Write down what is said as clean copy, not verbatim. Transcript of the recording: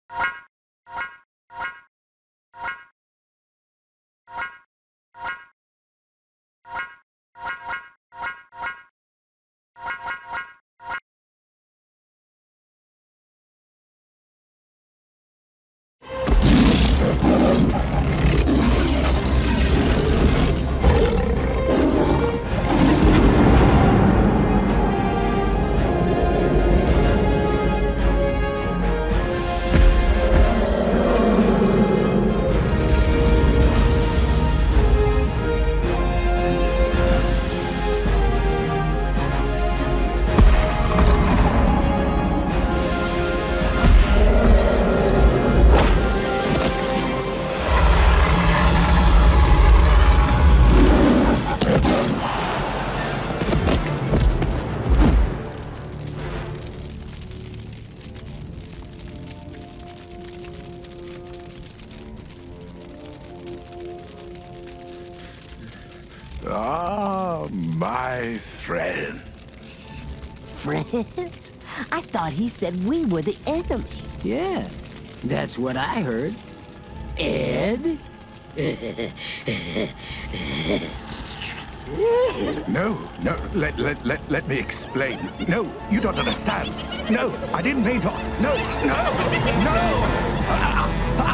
Ah, my friends. Friends? I thought he said we were the enemy. Yeah, that's what I heard. Ed? No, no, let me explain. No, you don't understand. No, I didn't mean to. No, no, no!